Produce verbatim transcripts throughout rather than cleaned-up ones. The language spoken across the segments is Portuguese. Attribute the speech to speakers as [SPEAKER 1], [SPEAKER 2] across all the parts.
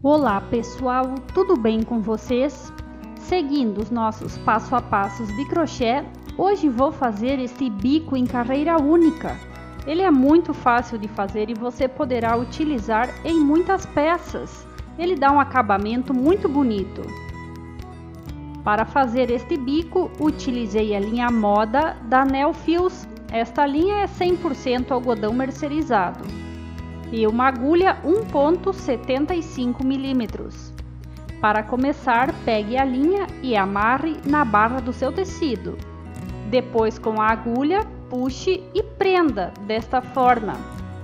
[SPEAKER 1] Olá pessoal, tudo bem com vocês? Seguindo os nossos passo a passos de crochê, hoje vou fazer este bico em carreira única. Ele é muito fácil de fazer e você poderá utilizar em muitas peças. Ele dá um acabamento muito bonito. Para fazer este bico, utilizei a linha Moda da Neofios. Esta linha é cem por cento algodão mercerizado. E uma agulha um ponto setenta e cinco milímetros. Para começar, pegue a linha e amarre na barra do seu tecido. Depois, com a agulha, puxe e prenda desta forma.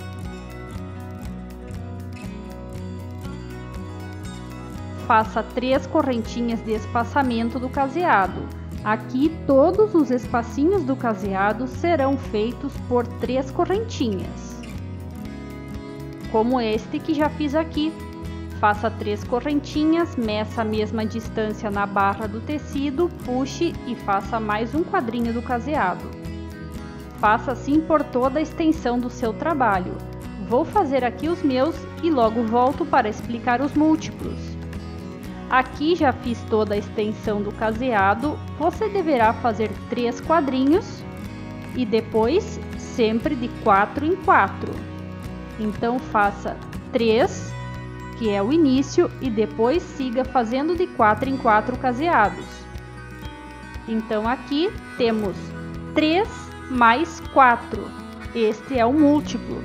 [SPEAKER 1] Faça três correntinhas de espaçamento do caseado. Aqui, todos os espacinhos do caseado serão feitos por três correntinhas, como este que já fiz aqui. Faça três correntinhas, meça a mesma distância na barra do tecido, puxe e faça mais um quadrinho do caseado. Faça assim por toda a extensão do seu trabalho. Vou fazer aqui os meus e logo volto para explicar os múltiplos. Aqui já fiz toda a extensão do caseado, você deverá fazer três quadrinhos e depois sempre de quatro em quatro. Então faça três, que é o início, e depois siga fazendo de quatro em quatro caseados. Então aqui temos três mais quatro, este é o múltiplo.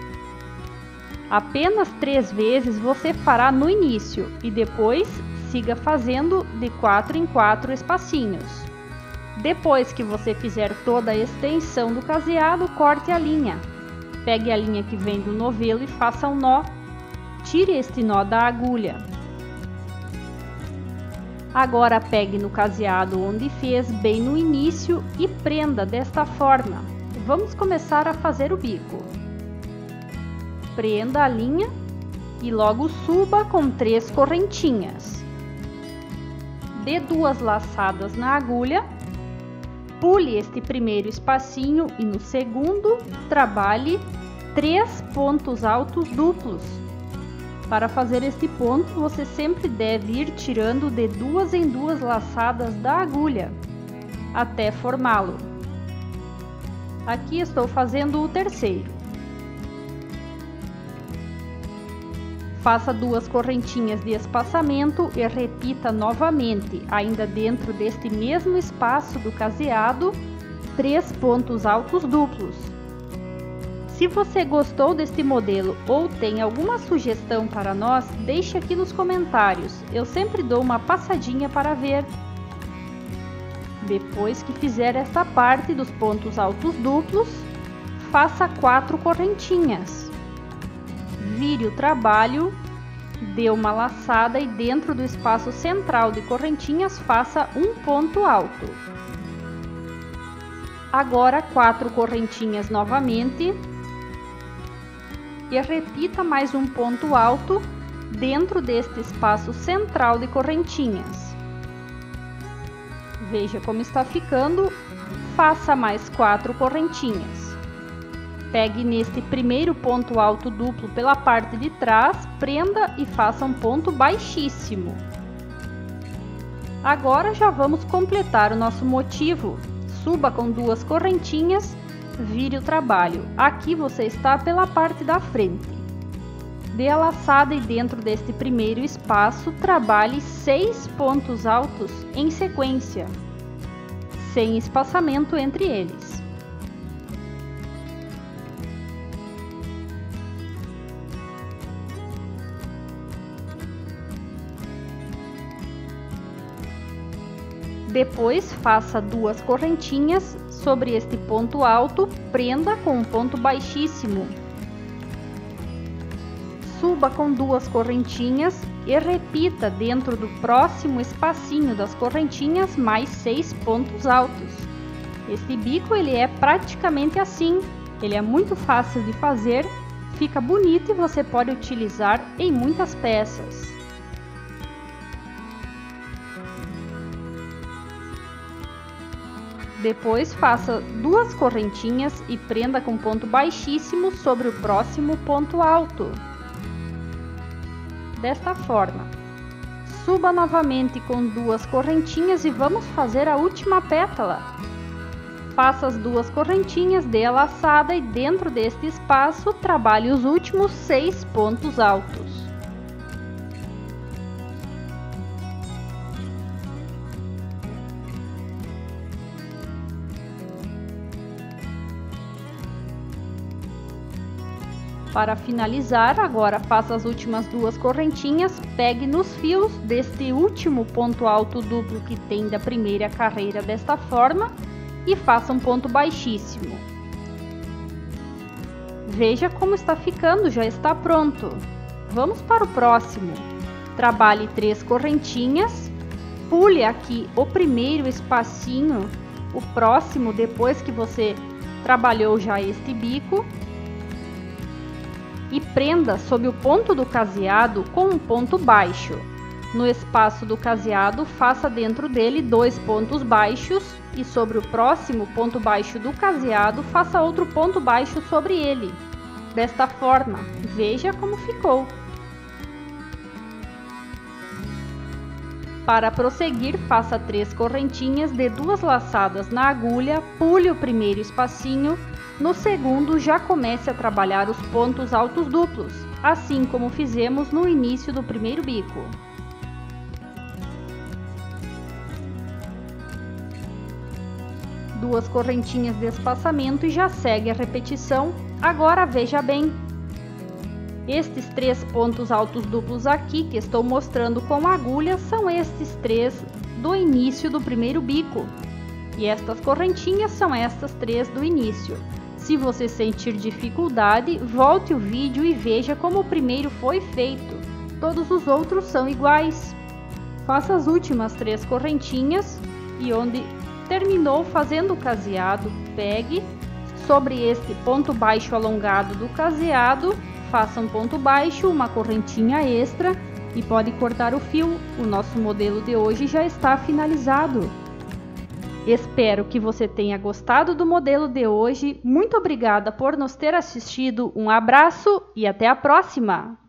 [SPEAKER 1] Apenas três vezes você fará no início e depois siga fazendo de quatro em quatro espacinhos. Depois que você fizer toda a extensão do caseado, corte a linha. Pegue a linha que vem do novelo e faça um nó. Tire este nó da agulha. Agora pegue no caseado onde fez bem no início e prenda desta forma. Vamos começar a fazer o bico. Prenda a linha e logo suba com três correntinhas. Dê duas laçadas na agulha. Pule este primeiro espacinho e no segundo trabalhe três pontos altos duplos. Para fazer este ponto, você sempre deve ir tirando de duas em duas laçadas da agulha até formá-lo. Aqui estou fazendo o terceiro. Faça duas correntinhas de espaçamento e repita novamente, ainda dentro deste mesmo espaço do caseado, três pontos altos duplos. Se você gostou deste modelo ou tem alguma sugestão para nós, deixe aqui nos comentários, eu sempre dou uma passadinha para ver. Depois que fizer esta parte dos pontos altos duplos, faça quatro correntinhas. Vire o trabalho, dê uma laçada e dentro do espaço central de correntinhas faça um ponto alto. Agora quatro correntinhas novamente e repita mais um ponto alto dentro deste espaço central de correntinhas. Veja como está ficando, faça mais quatro correntinhas. Pegue neste primeiro ponto alto duplo pela parte de trás, prenda e faça um ponto baixíssimo. Agora já vamos completar o nosso motivo. Suba com duas correntinhas, vire o trabalho. Aqui você está pela parte da frente. Dê a laçada e dentro deste primeiro espaço, trabalhe seis pontos altos em sequência, sem espaçamento entre eles. Depois faça duas correntinhas sobre este ponto alto, prenda com um ponto baixíssimo. Suba com duas correntinhas e repita dentro do próximo espacinho das correntinhas mais seis pontos altos. Este bico ele é praticamente assim, ele é muito fácil de fazer, fica bonito e você pode utilizar em muitas peças. Depois faça duas correntinhas e prenda com ponto baixíssimo sobre o próximo ponto alto. desta forma. Suba novamente com duas correntinhas e vamos fazer a última pétala. Faça as duas correntinhas, dê a laçada e dentro deste espaço trabalhe os últimos seis pontos altos. Para finalizar, agora faça as últimas duas correntinhas, pegue nos fios deste último ponto alto duplo que tem da primeira carreira desta forma e faça um ponto baixíssimo. Veja como está ficando, já está pronto. Vamos para o próximo. Trabalhe três correntinhas, pule aqui o primeiro espacinho, o próximo depois que você trabalhou já este bico, e prenda sob o ponto do caseado com um ponto baixo. No espaço do caseado, faça dentro dele dois pontos baixos e sobre o próximo ponto baixo do caseado, faça outro ponto baixo sobre ele. Desta forma, veja como ficou. Para prosseguir, faça três correntinhas, dê duas laçadas na agulha, pule o primeiro espacinho. No segundo, já comece a trabalhar os pontos altos duplos, assim como fizemos no início do primeiro bico. Duas correntinhas de espaçamento e já segue a repetição. Agora veja bem. Estes três pontos altos duplos aqui que estou mostrando com a agulha são estes três do início do primeiro bico. E estas correntinhas são estas três do início. Se você sentir dificuldade, volte o vídeo e veja como o primeiro foi feito. Todos os outros são iguais. Faça as últimas três correntinhas e onde terminou fazendo o caseado, pegue sobre este ponto baixo alongado do caseado, faça um ponto baixo, uma correntinha extra e pode cortar o fio. O nosso modelo de hoje já está finalizado. Espero que você tenha gostado do modelo de hoje. Muito obrigada por nos ter assistido. Um abraço e até a próxima!